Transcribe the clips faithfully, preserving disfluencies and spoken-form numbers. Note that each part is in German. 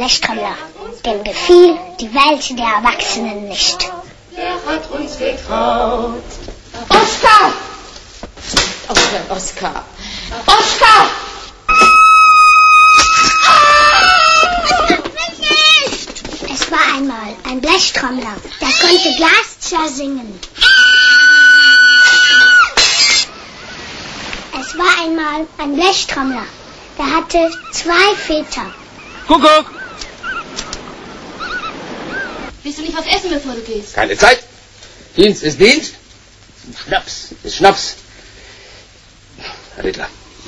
Blechtrommler. Dem gefiel die Welt der Erwachsenen nicht. Der hat uns getraut. Oskar! Oh, der Oskar! Oskar! Es war einmal ein Blechtrommler, der konnte Glas zersingen. Es war einmal ein Blechtrommler, der hatte zwei Väter. Kuckuck! Willst du nicht was essen, bevor du gehst? Keine Zeit. Dienst ist Dienst. Schnaps ist Schnaps. Herr Rittler.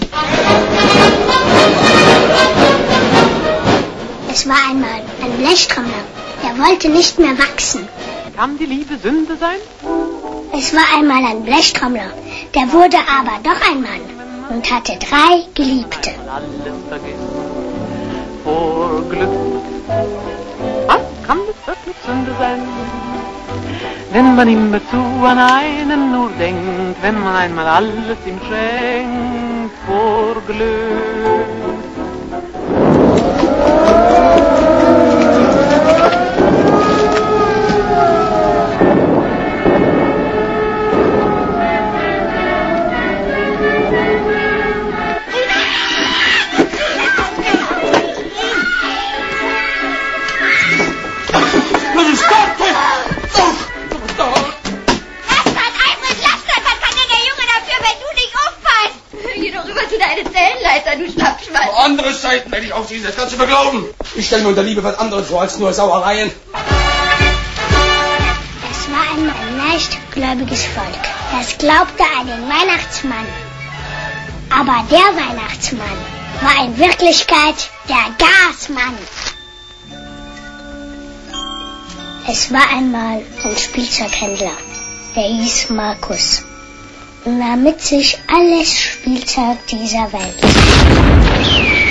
Es war einmal ein Blechtrommler, der wollte nicht mehr wachsen. Kann die Liebe Sünde sein? Es war einmal ein Blechtrommler, der wurde aber doch ein Mann und hatte drei Geliebte. Alles vergessen vor Glück. Was kann das wirklich Sünde sein? Wenn man immerzu an einen nur denkt, wenn man einmal alles ihm schenkt vor Glück. Du Schnappschwein. Vor andere Zeiten werde ich aufziehen, das kannst du mir glauben. Ich stelle mir unter Liebe was anderes vor als nur Sauereien. Es war einmal ein leichtgläubiges Volk, das glaubte an den Weihnachtsmann. Aber der Weihnachtsmann war in Wirklichkeit der Gasmann. Es war einmal ein Spielzeughändler, der hieß Markus. Und nahm mit sich alles Spielzeug dieser Welt.